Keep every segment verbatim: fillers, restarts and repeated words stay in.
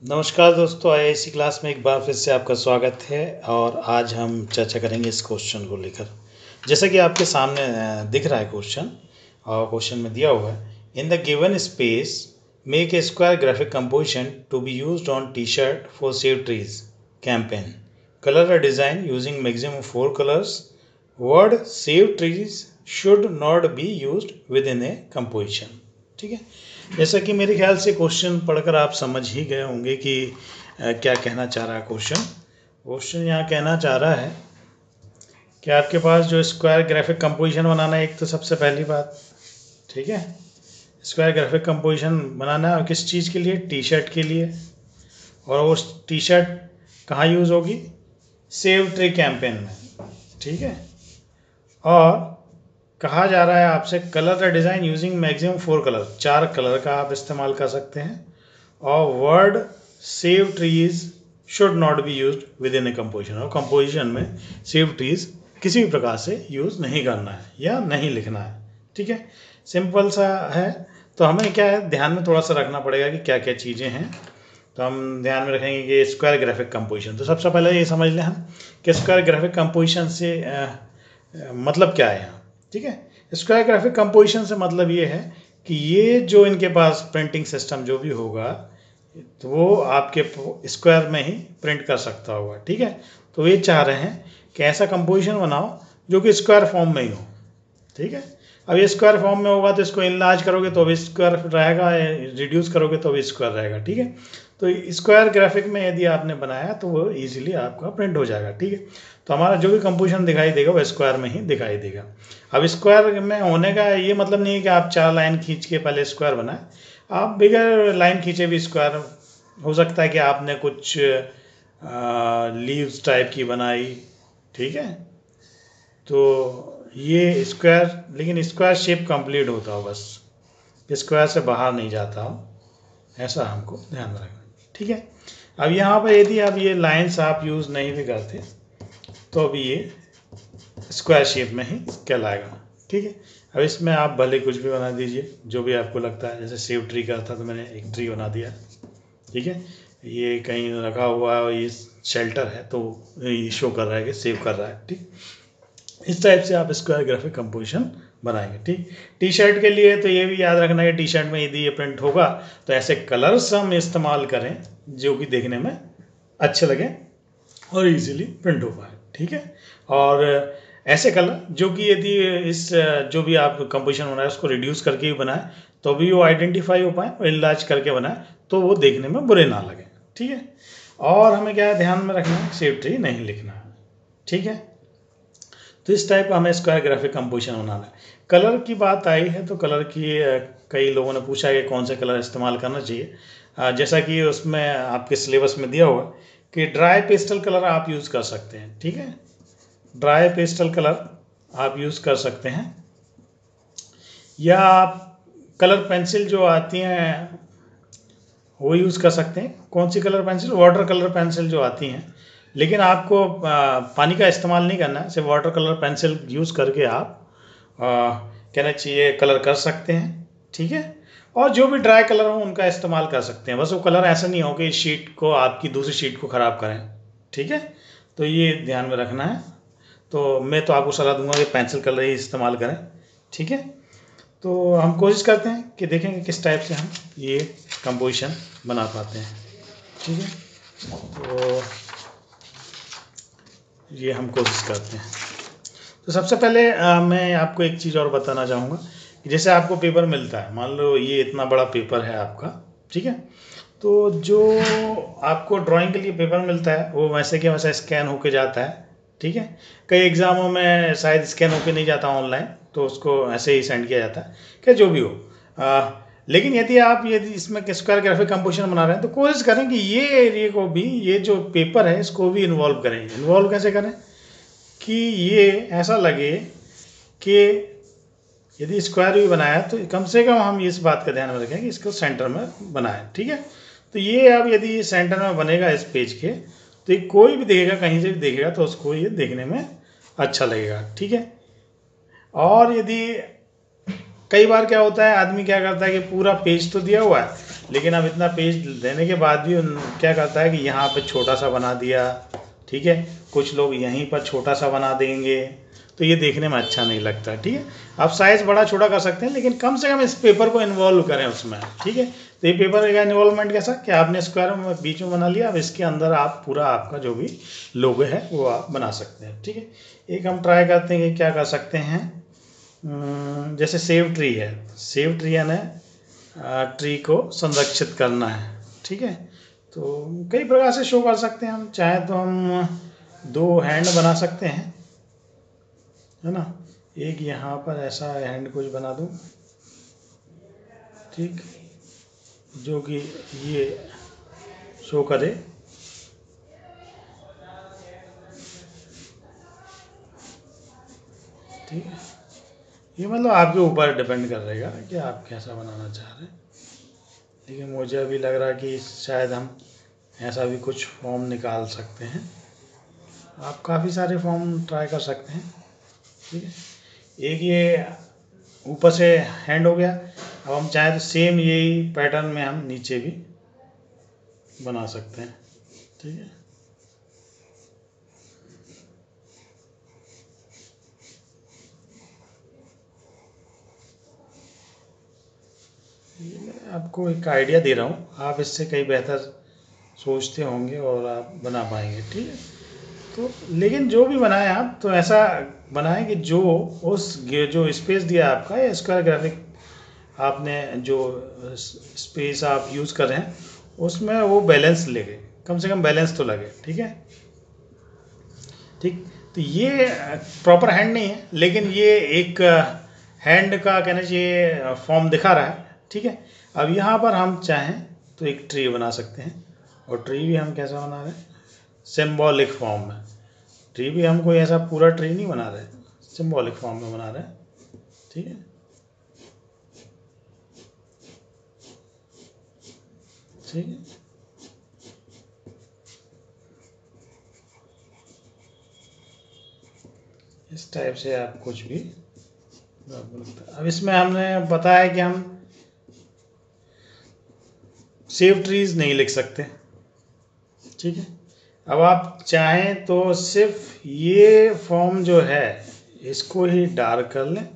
नमस्कार दोस्तों, आई आई सी क्लास में एक बार फिर से आपका स्वागत है। और आज हम चर्चा करेंगे इस क्वेश्चन को लेकर। जैसा कि आपके सामने दिख रहा है क्वेश्चन, और क्वेश्चन में दिया हुआ है, in the given space make a square graphic composition to be used on T shirt for save trees campaign, colour a design using maximum four colours, word save trees should not be used within a composition. ठीक है, जैसा कि मेरे ख्याल से question पढ़कर आप समझ ही गए होंगे कि आ, क्या कहना चाह रहा है क्वेश्चन। क्वेश्चन यहाँ कहना चाह रहा है कि आपके पास जो स्क्वायर ग्राफिक कंपोजिशन बनाना है, एक तो सबसे पहली बात, ठीक है, स्क्वायर ग्राफिक कंपोजिशन बनाना है किस चीज़ के लिए? टी शर्ट के लिए। और वो टी शर्ट कहाँ यूज़ होगी? सेव ट्री कैंपेन में, ठीक है। और कहा जा रहा है आपसे colour the design using maximum four colour, चार कलर का आप इस्तेमाल कर सकते हैं। और word save trees should not be used within a composition, और कंपोजिशन में सेव ट्रीज किसी भी प्रकार से यूज़ नहीं करना है या नहीं लिखना है। ठीक है, सिंपल सा है। तो हमें क्या है, ध्यान में थोड़ा सा रखना पड़ेगा कि क्या क्या चीज़ें हैं। तो हम ध्यान में रखेंगे कि स्क्वायर ग्राफिक कंपोजिशन, तो सबसे पहले ये समझ लें हम कि स्क्वायर ग्राफिक कंपोजिशन से आ, आ, मतलब क्या है यहाँ। ठीक है, स्क्वायर ग्राफिक कंपोजिशन से मतलब ये है कि ये जो इनके पास प्रिंटिंग सिस्टम जो भी होगा तो वो आपके स्क्वायर में ही प्रिंट कर सकता होगा। ठीक है, तो ये चाह रहे हैं कि ऐसा कंपोजिशन बनाओ जो कि स्क्वायर फॉर्म में ही हो। ठीक है, अब ये स्क्वायर फॉर्म में होगा तो इसको इनलार्ज करोगे तो भी स्क्वायर रहेगा, रिड्यूस करोगे तो भी स्क्वायर रहेगा। ठीक है, तो स्क्वायर ग्राफिक में यदि आपने बनाया तो वो इजीली आपका प्रिंट हो जाएगा। ठीक है, तो हमारा जो भी कंपोजिशन दिखाई देगा वो स्क्वायर में ही दिखाई देगा। अब स्क्वायर में होने का ये मतलब नहीं है कि आप चार लाइन खींच के पहले स्क्वायर बनाए, आप बिगर लाइन खींचे भी स्क्वायर हो सकता है कि आपने कुछ लीव्स टाइप की बनाई। ठीक है, तो ये स्क्वायर, लेकिन स्क्वायर शेप कंप्लीट होता हो, बस स्क्वायर से बाहर नहीं जाता हो, ऐसा हमको ध्यान रखना। ठीक है, अब यहाँ पर यदि आप ये लाइंस आप यूज़ नहीं भी करते तो अभी ये स्क्वायर शेप में ही कहलाएगा। ठीक है, अब इसमें आप भले कुछ भी बना दीजिए जो भी आपको लगता है। जैसे सेव ट्री का था तो मैंने एक ट्री बना दिया। ठीक है, ये कहीं रखा हुआ है और ये शेल्टर है तो ये शो कर रहा है कि सेव कर रहा है। ठीक, इस टाइप से आप स्क्वायर ग्राफिक कंपोजिशन बनाएंगे। ठीक, टी शर्ट के लिए तो ये भी याद रखना है कि टी शर्ट में यदि ये प्रिंट होगा तो ऐसे कलर्स हम इस्तेमाल करें जो कि देखने में अच्छे लगे और इजीली प्रिंट हो पाए। ठीक है, और ऐसे कलर जो कि यदि इस जो भी आप कंपोजिशन बनाए उसको रिड्यूस करके ही बनाए तो भी वो आइडेंटिफाई हो पाए, और इनलार्ज करके बनाए तो वो देखने में बुरे ना लगे। ठीक है, और हमें क्या ध्यान में रखना है, सेव ट्री नहीं लिखना है। ठीक है, तो इस टाइप का हमें स्क्वायर ग्राफिक कंपोजिशन बनाना है। कलर की बात आई है तो कलर की कई लोगों ने पूछा है कि कौन से कलर इस्तेमाल करना चाहिए। जैसा कि उसमें आपके सिलेबस में दिया हुआ कि ड्राई पेस्टल कलर आप यूज़ कर सकते हैं। ठीक है, ड्राई पेस्टल कलर आप यूज़ कर सकते हैं, या आप कलर पेंसिल जो आती हैं वो यूज़ कर सकते हैं। कौन सी colour pencil? Water colour pencil जो आती हैं, लेकिन आपको पानी का इस्तेमाल नहीं करना है, सिर्फ वाटर कलर पेंसिल यूज़ करके आप कहना चाहिए कलर कर सकते हैं। ठीक है, और जो भी ड्राई कलर हो उनका इस्तेमाल कर सकते हैं, बस वो कलर ऐसा नहीं हो कि शीट को, आपकी दूसरी शीट को ख़राब करें। ठीक है, तो ये ध्यान में रखना है। तो मैं तो आपको सलाह दूंगा कि पेंसिल कलर ही इस्तेमाल करें। ठीक है, तो हम कोशिश करते हैं कि देखेंगे किस टाइप से हम ये कंपोजिशन बना पाते हैं। ठीक है, तो ये हम कोशिश करते हैं। तो सबसे पहले आ, मैं आपको एक चीज़ और बताना चाहूँगा कि जैसे आपको पेपर मिलता है, मान लो ये इतना बड़ा पेपर है आपका। ठीक है, तो जो आपको ड्राइंग के लिए पेपर मिलता है वो वैसे के वैसे स्कैन होके जाता है। ठीक है, कई एग्ज़ामों में शायद स्कैन होके नहीं जाता ऑनलाइन, तो उसको ऐसे ही सेंड किया जाता है, क्या जो भी हो। आ, लेकिन यदि आप यदि इसमें स्क्वायर ग्राफिक कंपोजिशन बना रहे हैं तो कोशिश करें कि ये एरिया को भी, ये जो पेपर है इसको भी इन्वॉल्व करें। इन्वॉल्व कैसे करें कि ये ऐसा लगे कि यदि स्क्वायर भी बनाया तो कम से कम हम इस बात का ध्यान में रखें कि इसको सेंटर में बनाएं। ठीक है, तो ये अब यदि सेंटर में बनेगा इस पेज के तो ये कोई भी देखेगा, कहीं से भी देखेगा तो उसको ये देखने में अच्छा लगेगा। ठीक है, और यदि कई बार क्या होता है, आदमी क्या करता है कि पूरा पेज तो दिया हुआ है लेकिन अब इतना पेज देने के बाद भी उन क्या करता है कि यहाँ पे छोटा सा बना दिया, ठीक है, कुछ लोग यहीं पर छोटा सा बना देंगे, तो ये देखने में अच्छा नहीं लगता, ठीक है। आप साइज़ बड़ा छोटा कर सकते हैं, लेकिन कम से कम इस पेपर को इन्वॉल्व करें उसमें, ठीक है। तो ये पेपर का इन्वॉल्वमेंट कैसा कि आपने स्क्वायर में बीच में बना लिया, अब इसके अंदर आप पूरा आपका जो भी लोगो है वो आप बना सकते हैं, ठीक है। एक हम ट्राई करते हैं कि क्या कर सकते हैं, जैसे सेव ट्री है, सेव ट्री यानी ट्री को संरक्षित करना है, ठीक है। तो कई प्रकार से शो कर सकते हैं हम, चाहे तो हम दो हैंड बना सकते हैं, है ना, एक यहाँ पर ऐसा हैंड कुछ बना दूँ, ठीक, जो कि ये शो करे, ठीक है। ये मतलब आपके ऊपर डिपेंड कर रहेगा कि आप कैसा बनाना चाह रहे हैं, लेकिन मुझे अभी लग रहा है कि शायद हम ऐसा भी कुछ फॉर्म निकाल सकते हैं। आप काफ़ी सारे फॉर्म ट्राई कर सकते हैं, ठीक है। एक ये ऊपर से हैंड हो गया, अब हम चाहें तो सेम यही पैटर्न में हम नीचे भी बना सकते हैं, ठीक है। ये मैं आपको एक आइडिया दे रहा हूँ, आप इससे कई बेहतर सोचते होंगे और आप बना पाएंगे, ठीक है। तो लेकिन जो भी बनाएं आप, तो ऐसा बनाएं कि जो उस जो स्पेस दिया आपका या स्क्वायर ग्राफिक आपने जो स्पेस आप यूज़ कर रहे हैं उसमें वो बैलेंस लगे, कम से कम बैलेंस तो लगे, ठीक है, ठीक। तो ये प्रॉपर हैंड नहीं है, लेकिन ये एक हैंड का कहना चाहिए फॉर्म दिखा रहा है, ठीक है। अब यहाँ पर हम चाहें तो एक ट्री बना सकते हैं, और ट्री भी हम कैसा बना रहे हैं, सिंबॉलिक फॉर्म में। ट्री भी हम कोई ऐसा पूरा ट्री नहीं बना रहे, सिंबॉलिक फॉर्म में बना रहे हैं, ठीक है, ठीक है। इस टाइप से आप कुछ भी, अब इसमें हमने बताया कि हम सेव ट्रीज नहीं लिख सकते, ठीक है। अब आप चाहें तो सिर्फ ये फॉर्म जो है इसको ही डार्क कर लें,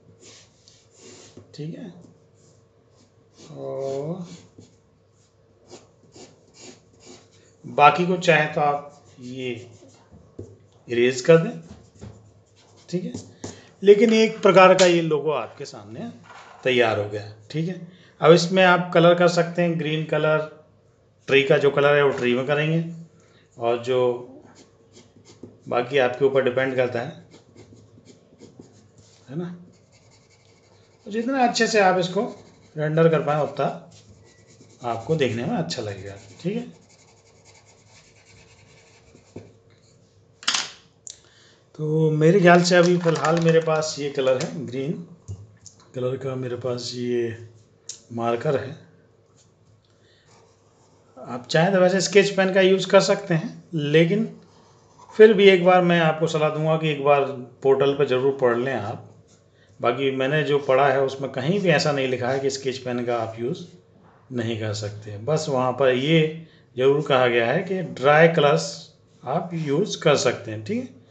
ठीक है, और बाकी को चाहे तो आप ये इरेज कर दें, ठीक है। लेकिन एक प्रकार का ये लोगो आपके सामने तैयार हो गया, ठीक है। अब इसमें आप कलर कर सकते हैं, ग्रीन कलर, ट्री का जो कलर है वो ट्री में करेंगे, और जो बाकी आपके ऊपर डिपेंड करता है है ना। तो जितना अच्छे से आप इसको रेंडर कर पाएँ उतना आपको देखने में अच्छा लगेगा, ठीक है। तो मेरे ख्याल से अभी फ़िलहाल मेरे पास ये कलर है, ग्रीन कलर का मेरे पास ये मार्कर है। आप चाहें तो वैसे स्केच पेन का यूज़ कर सकते हैं, लेकिन फिर भी एक बार मैं आपको सलाह दूंगा कि एक बार पोर्टल पर ज़रूर पढ़ लें आप। बाकी मैंने जो पढ़ा है उसमें कहीं भी ऐसा नहीं लिखा है कि स्केच पेन का आप यूज़ नहीं कर सकते, बस वहाँ पर ये ज़रूर कहा गया है कि ड्राई कलर्स आप यूज़ कर सकते हैं, ठीक है।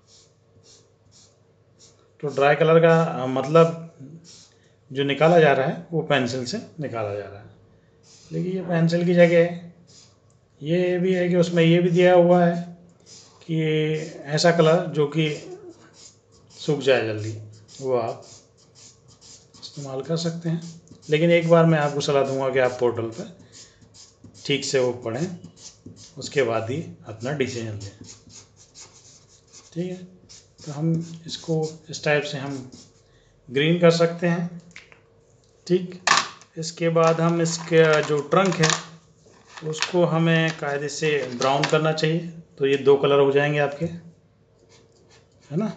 तो ड्राई कलर का मतलब जो निकाला जा रहा है वो पेंसिल से निकाला जा रहा है, लेकिन ये पेंसिल की जगह ये भी है कि उसमें ये भी दिया हुआ है कि ऐसा कलर जो कि सूख जाए जल्दी, वो आप इस्तेमाल कर सकते हैं। लेकिन एक बार मैं आपको सलाह दूंगा कि आप पोर्टल पर ठीक से वो पढ़ें, उसके बाद ही अपना डिसीजन लें, ठीक है। तो हम इसको इस टाइप से हम ग्रीन कर सकते हैं, ठीक। इसके बाद हम इसके जो ट्रंक है उसको हमें कायदे से ब्राउन करना चाहिए, तो ये दो कलर हो जाएंगे आपके, है ना।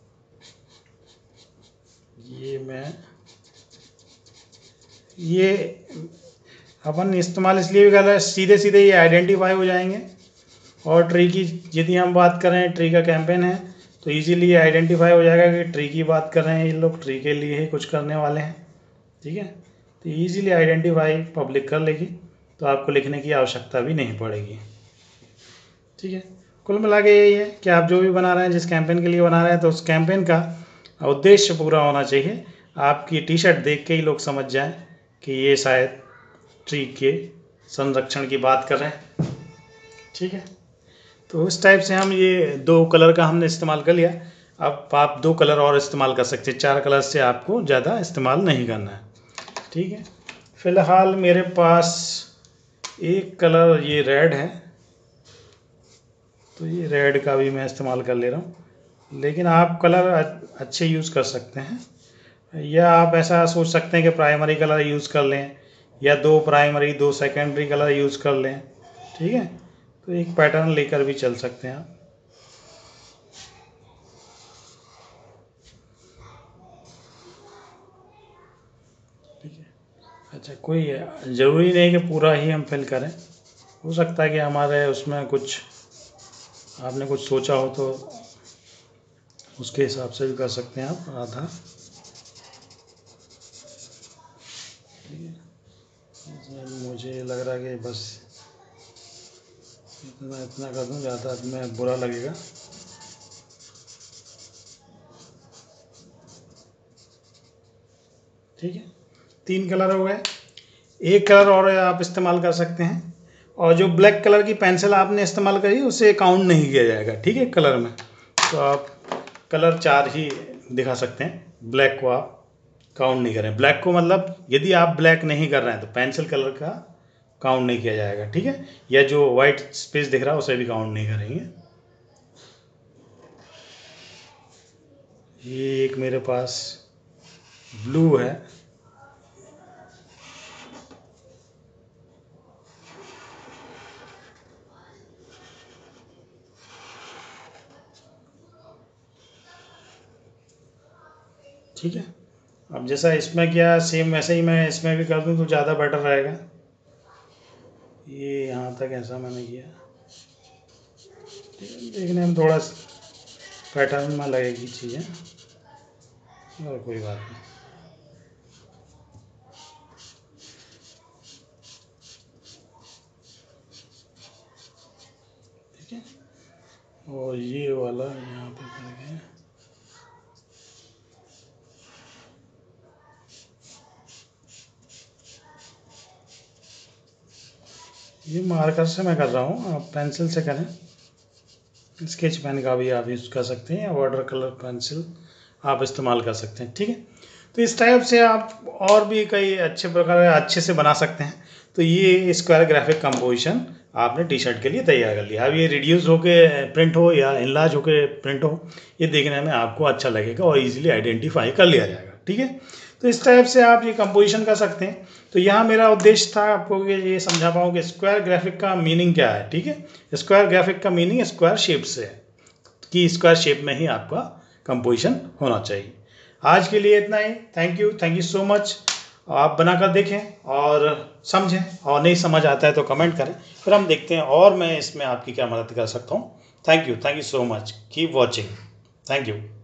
ये मैं ये अपन इस्तेमाल इसलिए भी कर रहे हैं, सीधे सीधे ये आइडेंटिफाई हो जाएंगे, और ट्री की यदि हम बात करें, ट्री का कैंपेन है तो इजीली ये आइडेंटिफाई हो जाएगा कि ट्री की बात कर रहे हैं, ये लोग ट्री के लिए ही कुछ करने वाले हैं, ठीक है। तो ईजिली आइडेंटिफाई पब्लिक कर लेगी, तो आपको लिखने की आवश्यकता भी नहीं पड़ेगी। ठीक है, कुल मिला के यही है कि आप जो भी बना रहे हैं, जिस कैंपेन के लिए बना रहे हैं, तो उस कैंपेन का उद्देश्य पूरा होना चाहिए। आपकी टी शर्ट देख के ही लोग समझ जाएं कि ये शायद ट्री के संरक्षण की बात कर रहे हैं। ठीक है, तो इस टाइप से हम ये दो कलर का हमने इस्तेमाल कर लिया। अब आप दो कलर और इस्तेमाल कर सकते हैं, चार कलर से आपको ज़्यादा इस्तेमाल नहीं करना है। ठीक है, फ़िलहाल मेरे पास एक कलर ये रेड है, तो ये रेड का भी मैं इस्तेमाल कर ले रहा हूँ, लेकिन आप कलर अच्छे यूज़ कर सकते हैं, या आप ऐसा सोच सकते हैं कि प्राइमरी कलर यूज़ कर लें, या दो प्राइमरी दो सेकेंडरी कलर यूज़ कर लें। ठीक है, तो एक पैटर्न लेकर भी चल सकते हैं आप। ठीक है, अच्छा, कोई ज़रूरी नहीं कि पूरा ही हम फिल करें, हो सकता है कि हमारे उसमें कुछ आपने कुछ सोचा हो, तो उसके हिसाब से भी कर सकते हैं आप आधा। ठीक है, मुझे लग रहा है कि बस इतना इतना कर दूँ, ज़्यादा में बुरा लगेगा। ठीक है, तीन कलर हो गए, एक कलर और आप इस्तेमाल कर सकते हैं, और जो ब्लैक कलर की पेंसिल आपने इस्तेमाल करी उसे काउंट नहीं किया जाएगा। ठीक है, कलर में तो आप कलर चार ही दिखा सकते हैं, ब्लैक को आप काउंट नहीं करें। ब्लैक को मतलब यदि आप ब्लैक नहीं कर रहे हैं तो पेंसिल कलर का काउंट नहीं किया जाएगा। ठीक है, या जो वाइट स्पेस दिख रहा है उसे भी काउंट नहीं करेंगे। ये एक मेरे पास ब्लू है, ठीक है। अब जैसा इसमें किया सेम वैसे ही मैं इसमें भी कर दूं तो ज़्यादा बेटर रहेगा। ये यहाँ तक ऐसा मैंने किया, देखने में थोड़ा पैटर्न में लगेगी चीज़ें, और कोई बात नहीं। ठीक है, और ये वाला यहाँ पे करके ये मार्कर से मैं कर रहा हूँ, आप पेंसिल से करें। स्केच पेन का भी आप यूज़ कर सकते हैं, या वाटर कलर पेंसिल आप इस्तेमाल कर सकते हैं। ठीक है, तो इस टाइप से आप और भी कई अच्छे प्रकार अच्छे से बना सकते हैं। तो ये स्क्वायर ग्राफिक कंपोजिशन आपने टी शर्ट के लिए तैयार कर लिया। अब ये रिड्यूस होके प्रिंट हो या इनलार्ज होके प्रिंट हो, ये देखने में आपको अच्छा लगेगा और इजीली आइडेंटिफाई कर लिया जाएगा। ठीक है, तो इस टाइप से आप ये कंपोजिशन कर सकते हैं। तो यहाँ मेरा उद्देश्य था आपको ये समझा पाऊँ कि स्क्वायर ग्राफिक का मीनिंग क्या है। ठीक है, स्क्वायर ग्राफिक का मीनिंग स्क्वायर शेप से है, कि स्क्वायर शेप में ही आपका कंपोजिशन होना चाहिए। आज के लिए इतना ही। Thank you, thank you so much. आप बनाकर देखें और समझें, और नहीं समझ आता है तो कमेंट करें, फिर हम देखते हैं और मैं इसमें आपकी क्या मदद कर सकता हूँ। Thank you, thank you so much. Keep watching. Thank you.